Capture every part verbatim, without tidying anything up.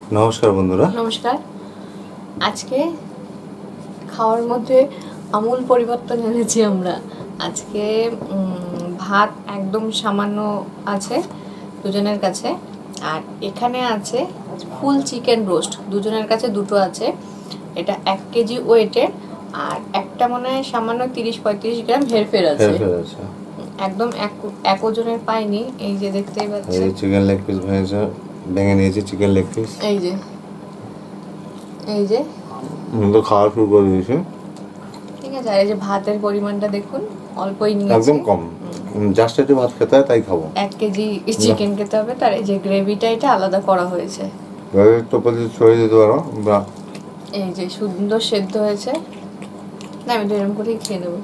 নমস্কার বন্ধুরা। নমস্কার। আজকে খাওয়ার মধ্যে আমূল পরিবর্তন এনেছি আমরা। আজকে ভাত একদম সামান্য আছে দুজনের কাছে, আর এখানে আছে ফুল চিকেন রোস্ট, দুজনের কাছে দুটো আছে। এটা এক কেজি ওয়েটের, আর একটা মনে হয় সামান্য তিরিশ পঁয়ত্রিশ গ্রাম হেরফের আছে। একদম এক এক ওজনের পাইনি। এই যে দেখতেই পাচ্ছেন, এই চিকেন লেগ পিস ভেঙেছে, ভেঙে নিয়েছি চিকেন লেগ পিস। এই যে এই যে তো খাওয়া শুরু করে দিয়েছি। ঠিক আছে। আর এই যে ভাতের পরিমাণটা দেখুন, অল্পই নিয়েছি, একদম কম, জাস্ট একটু ভাত খেতে হয় তাই খাবো। এক কেজি চিকেন খেতে হবে, তার এই যে গ্রেভিটা এটা আলাদা করা হয়েছে। গ্রেভির টপে দিয়ে ছড়িয়ে দিতে পারো। বা এই যে সুন্দর সেদ্ধ হয়েছে। না, আমি তো এরকম করেই খেয়ে নেবো।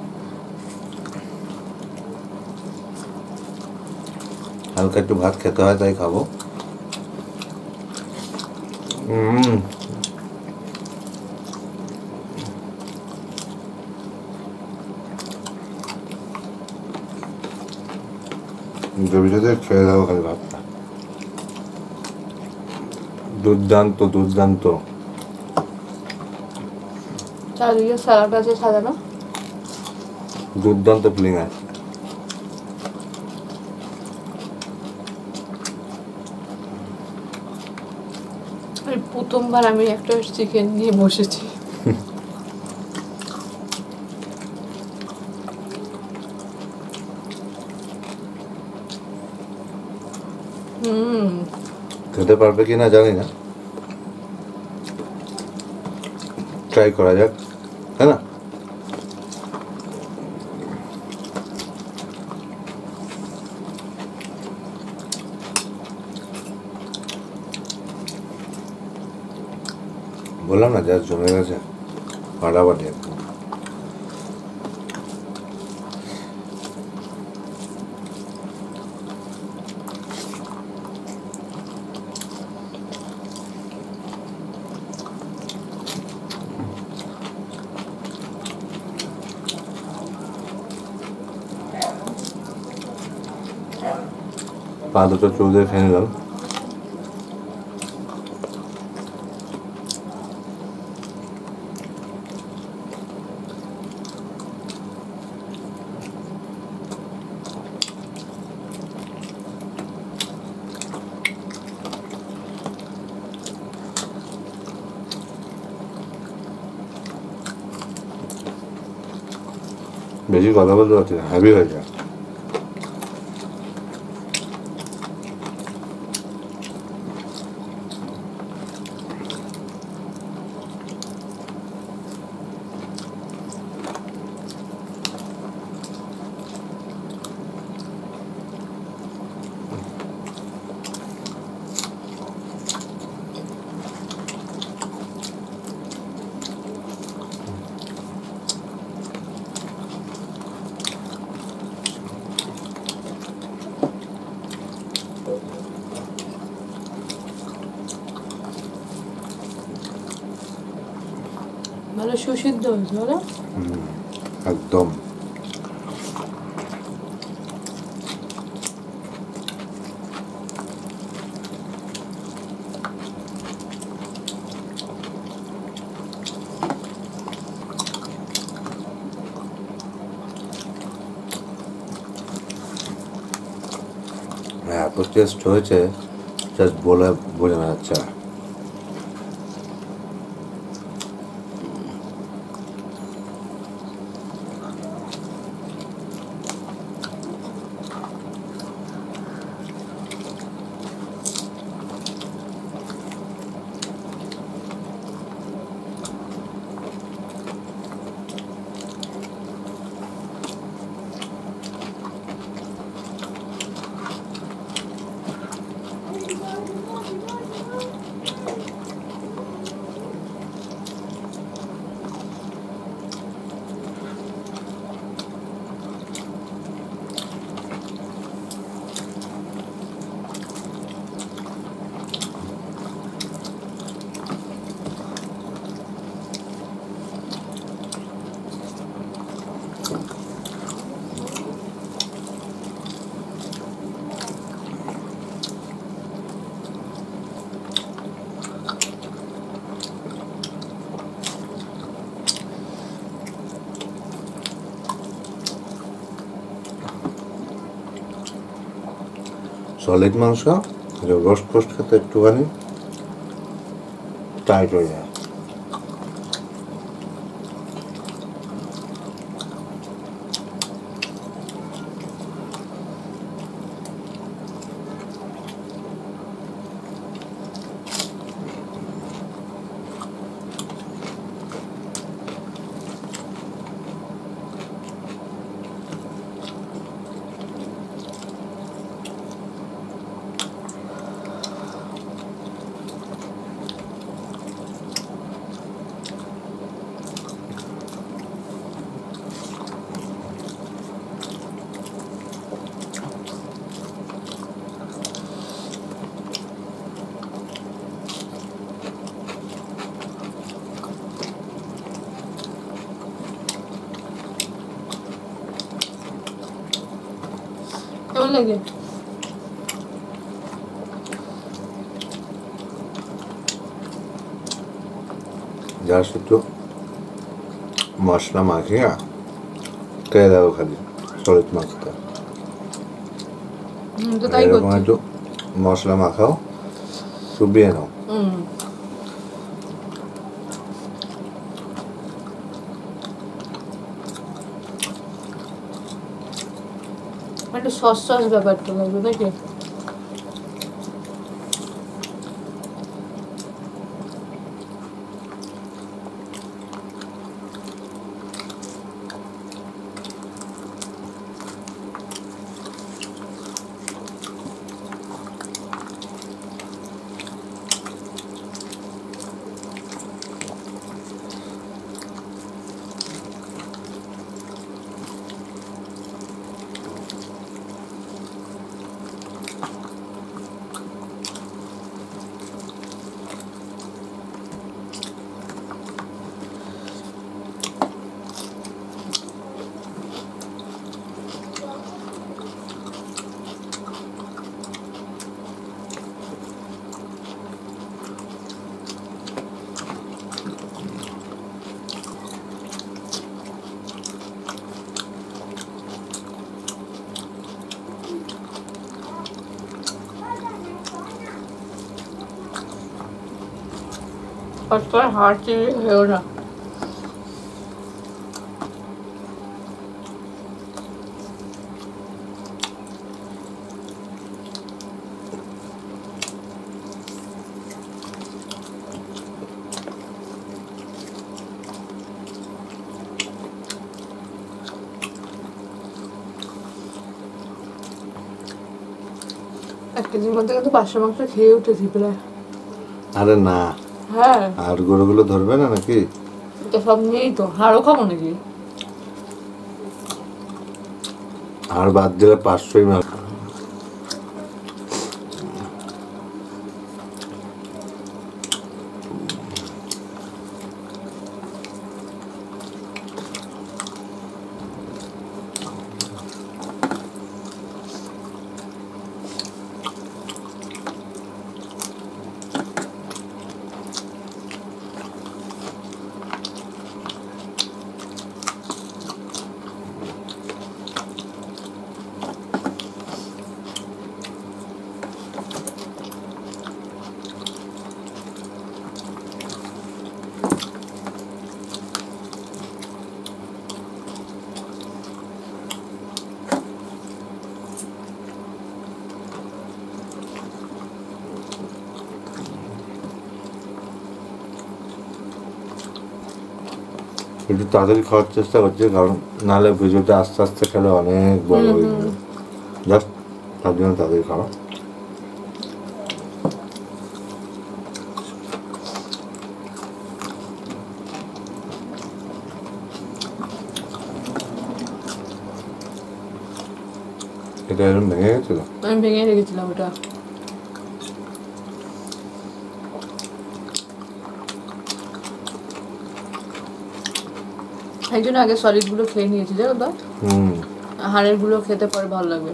হালকা একটু ভাত খেতে হয় তাই খাবো। হুম গ্রেভিটা দিয়ে খেয়ে দেবো খালি ভাতটা। দুর্দান্ত দুর্দান্ত। চারদিকে স্যালাড আছে সাজানো, দুর্দান্ত ফিলিং আছে। প্রথমবার আমি একটা চিকেন নিয়ে বসেছি। হুম খেতে পারবে কিনা জানি না, ট্রাই করা যাক, তাই না? বললাম না, যা জমে গেছে ফাটাফাটি একদম। পা দুটো চুল দিয়ে খেয়ে নিলাম। বেশি কথা বলতে পারছি না, হেভি হয়ে যায়। ভালো সুসিদ্ধ হয়েছে বলো। একদম এত টেস্ট হয়েছে, জাস্ট বলে বোঝানো যাচ্ছে না। সলিড মাংস রোস্ট ফোস্ট খেতে একটুখানি টাইট হয়ে যায়। কেমন লাগে? জাস্ট একটু মশলা মাখিয়ে খেয়ে দেবো খালি সলিড মাছটা। তো তাই এরকম করছি। একটু মশলা মাখাও, চুবিয়ে নাও। হুম একটু সস সস ব্যাপারটা লাগবে নাকি? আজকাল হাড় চিংড়ি হয়েও না। এক কেজির মধ্যে কিন্তু পাঁচশো মাংস খেয়ে উঠেছি প্রায়। আরে না, হ্যাঁ আর গরুগুলো ধরবে না নাকি? তো সব নিয়েই তো হাড়ও খাবো নাকি? আর বাদ দিলে পাঁচশোই মাংস। একটু তাড়াতাড়ি খাওয়ার চেষ্টা করছি, কারণ নাহলে ভিডিওটা আস্তে আস্তে খেলে অনেক বড় হয়ে যাবে। জাস্ট তার জন্য তাড়াতাড়ি খাওয়া। এটা এরকম ভেঙে গেছিল, আমি ভেঙে রেখেছিলাম ওটা। একজন আগে সলিড গুলো খেয়ে নিয়েছি জানো তো, হুম হাড়ের গুলো খেতে পরে ভালো লাগবে।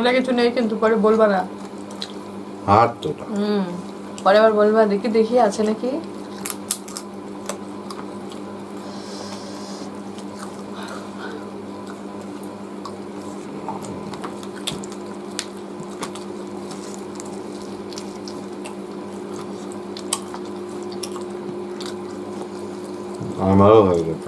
ওটা কিছু নেই কিন্তু পরে বলবা না। হাত তো ওটা। হুম পরে আবার বলবা দেখি দেখি আছে নাকি। আমারও হয়ে গেছে।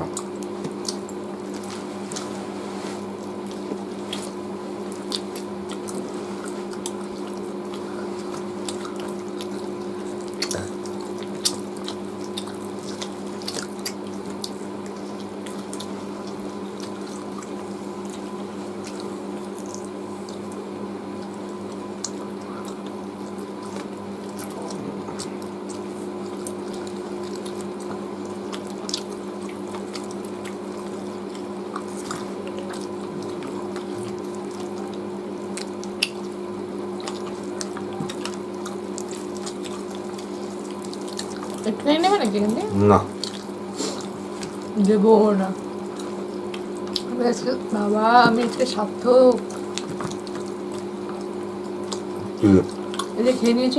একটুখানি নেবে নাকি এখান থেকে? না দেবো না আমি আজকে বাবা আমি আজকে সার্থক। কি এই যে খেয়ে নিয়েছি।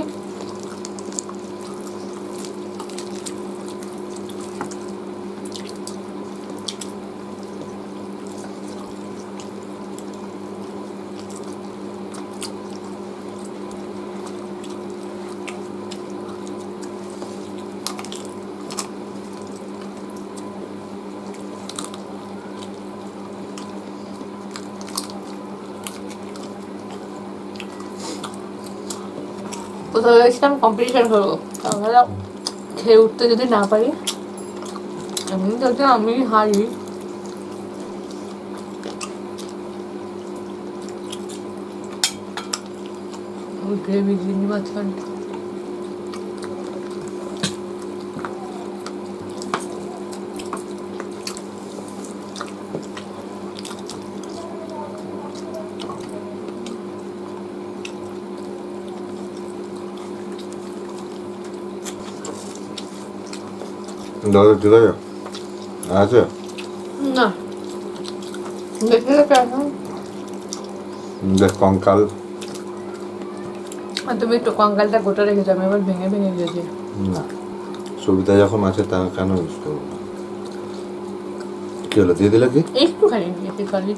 কোথাও গেছিলাম কম্পিটিশন করবো, তাহলে খেয়ে উঠতে যদি না পারি এমনি যদি আমি হারি গ্রেভি জিনি মাঝখান দাদা ঠিক আছে আছে না দেখে দেখে এখন দেখ কঙ্কাল। আর তুমি একটু কঙ্কালটা গোটা রেখেছো, আমি আবার ভেঙে ভেঙে দিয়েছি। না সুবিধা যখন আছে তা কেন ইউজ করবো না? কি হলো দিয়ে দিলে কি? একটুখানি দিয়েছি সলিড।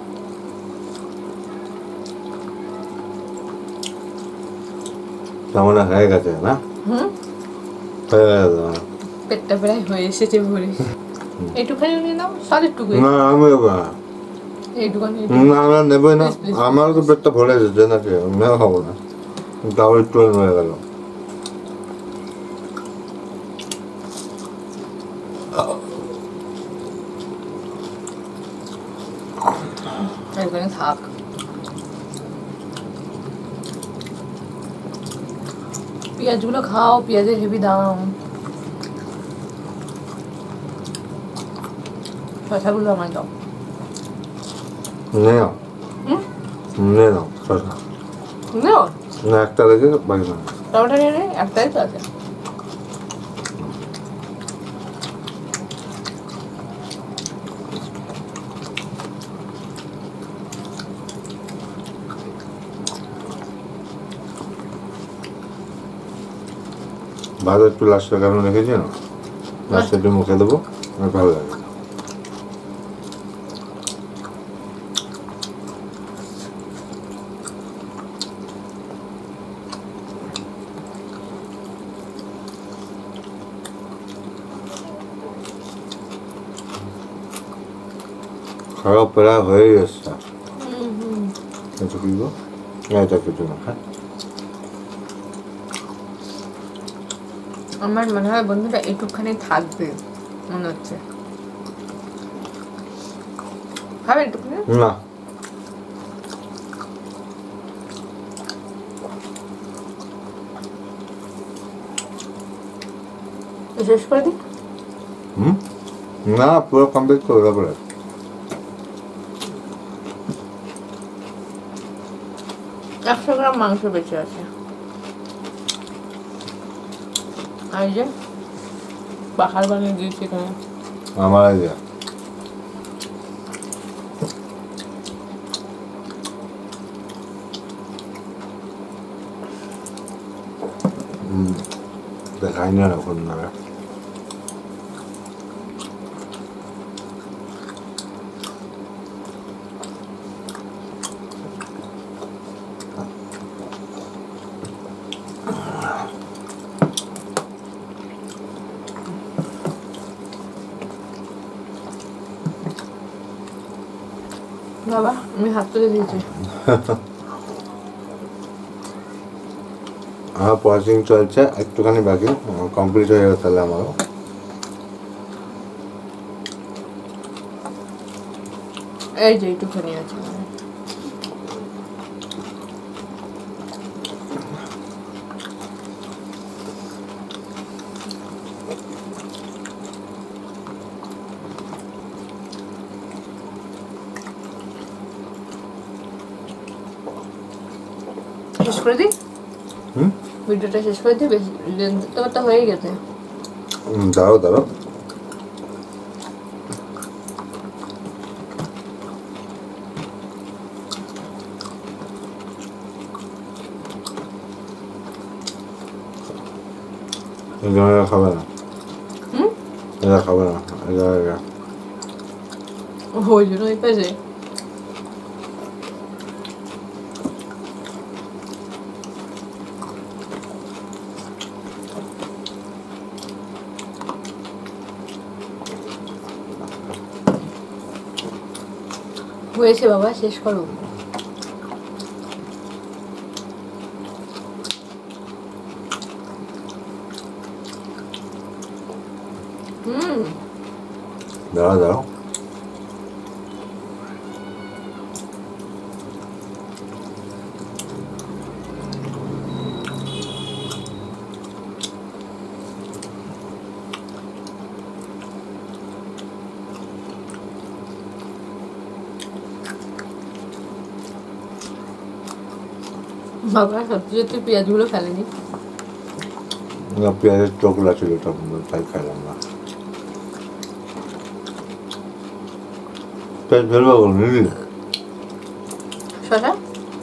কেমন হয়ে গেছে না? হুম হয়ে গেছে না? পেটটা প্রায় হয়ে এসেছে ভরে। এইটুখানি নিয়ে নাও, সলিডটুকুই না আমি এইটুখানি। না আমরা নেবই না। Please, please, আমারও তো পেটটা ভরে এসেছে নাকি, আমিও খাবো না, তাও একটু হয়ে গেল। এইখানে থাক। পেঁয়াজগুলো খাও, পেঁয়াজের হেভি দাম। শসাগুলো আমার দাও। নে নাও হুম নে নাও শসা। নেও না একটা রেখে বাকি না। টমেটো নিয়ে নে, একটাই তো আছে। ভাত একটু লাস্টে কেন রেখেছি না, লাস্টে একটু মুখে দেবো, আমার ভালো লাগে। খাওয়া প্রায় হয়ে গেছে। এটা কি গো? এটা কিছু না হ্যাঁ। আমার মনে হয় বন্ধুটা একটুখানি থাকবে মনে হচ্ছে। খাবে একটুখানি? না শেষ করে দিই। হুম না পুরো কমপ্লিট করে তারপরে একশো গ্রাম মাংস বেঁচে আছে। আর যে বাহার বানিয়ে দিয়েছি এখানে। আমার আইডিয়া দেখাই না এখন না বাবা আমি হাত তুলে দিয়েছি। আমার প্রসেসিং চলছে, একটুখানি বাকি, কমপ্লিট হয়ে গেছে তাহলে আমারও। এই যে একটুখানি আছে। শেষ করে দিই হুম ভিডিওটা, শেষ করে দিই, বেশি তোমার তো হয়ে গেছে। দাঁড়াও দাঁড়াও এরা খাবে না, হুম এরা খাবে না, এরা এরা ওই জন্য ওই পাশে হয়েছে। বাবা শেষ করো। হুম দাঁড়াও দাঁড়াও বাবা সত্যি সত্যি পেঁয়াজগুলো ফেলেনি। না, পেঁয়াজের চোখলা ছিল তখন, তাই খাইলাম না। পেঁয়াজ ফেলবো নিলি শশা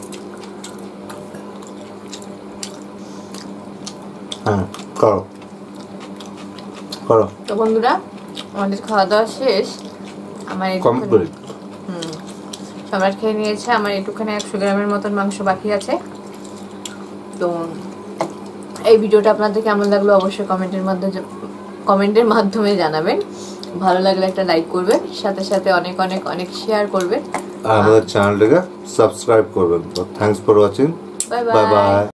হ্যাঁ করো করো তো বন্ধুরা, আমাদের খাওয়া দাওয়া শেষ। আমার একটুখানি কমপ্লিট। হুম সবার খেয়ে নিয়েছে। আমার একটুখানি একশো গ্রামের মতন মাংস বাকি আছে। তো এই ভিডিওটা আপনাদের কেমন লাগলো অবশ্যই কমেন্টের মাধ্যমে কমেন্টের মাধ্যমে জানাবেন। ভালো লাগলে একটা লাইক করবেন, সাথে সাথে অনেক অনেক অনেক শেয়ার করবেন, আর আমাদের চ্যানেলটাকে সাবস্ক্রাইব করবেন। তো thanks for watching, bye bye bye. By.